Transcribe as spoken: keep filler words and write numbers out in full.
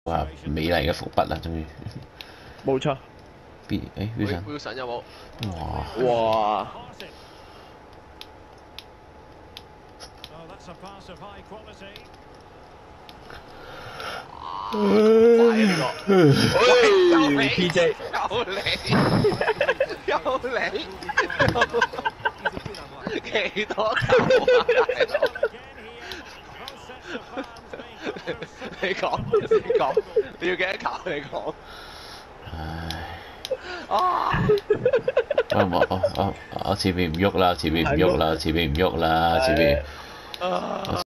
話美麗嘅伏筆啦，終於。 冇錯。 B 誒 Wilson Wilson 有冇？ 哇！哇！ 快啊呢個！ 喂 ，P J 又嚟，又嚟，幾多球啊大佬？你講，你講，你要幾多球？你講。 唉。 啊！ 我我我我我前面唔喐啦，前面唔喐啦，前面唔喐啦，前面。